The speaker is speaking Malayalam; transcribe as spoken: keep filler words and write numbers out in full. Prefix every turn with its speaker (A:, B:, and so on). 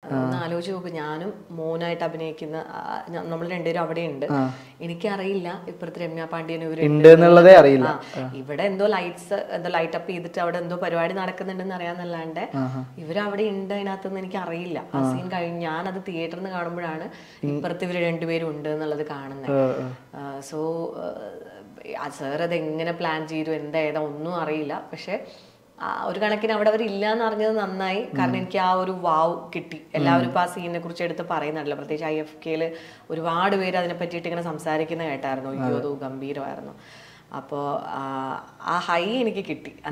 A: ഒന്ന് ആലോചിച്ച് നോക്കും, ഞാനും മോനായിട്ട് അഭിനയിക്കുന്ന നമ്മൾ രണ്ടുപേരും അവിടെ ഉണ്ട്. എനിക്കറിയില്ല ഇപ്പുറത്ത് രമ്യ പാണ്ഡ്യൻ
B: ഇവരുള്ളതേ അറിയില്ല.
A: ഇവിടെ എന്തോ ലൈറ്റ്സ് എന്തോ ലൈറ്റ് അപ്പ് ചെയ്തിട്ട് അവിടെ എന്തോ പരിപാടി നടക്കുന്നുണ്ടെന്ന് അറിയാന്നല്ലാണ്ട് ഇവരവിടെ ഉണ്ട് അതിനകത്തൊന്നും എനിക്ക് അറിയില്ല. ആ സീൻ കഴിഞ്ഞ് ഞാനത് തിയേറ്ററിൽ നിന്ന് കാണുമ്പോഴാണ് ഇപ്പുറത്ത് ഇവര് രണ്ടുപേരും ഉണ്ട് എന്നുള്ളത് കാണുന്നത്. സോ സാർ അത് എങ്ങനെ പ്ലാൻ ചെയ്തു എന്താ ഏതാ ഒന്നും അറിയില്ല. പക്ഷെ ഒരു കണക്കിന് അവിടെ അവർ ഇല്ലാന്ന് അറിഞ്ഞത് നന്നായി. കാരണം എനിക്ക് ആ ഒരു വാവ് കിട്ടി. എല്ലാവരും ഇപ്പൊ ആ സീനിനെ കുറിച്ച് എടുത്ത് പറയുന്നുണ്ടല്ലോ, പ്രത്യേകിച്ച് ഐ എഫ് കെയില് ഒരുപാട് പേര് അതിനെ പറ്റിയിട്ട് ഇങ്ങനെ സംസാരിക്കുന്ന കേട്ടായിരുന്നു. അയ്യോ അത് ഗംഭീരമായിരുന്നു. അപ്പോൾ ആ ഹൈ എനിക്ക് കിട്ടി.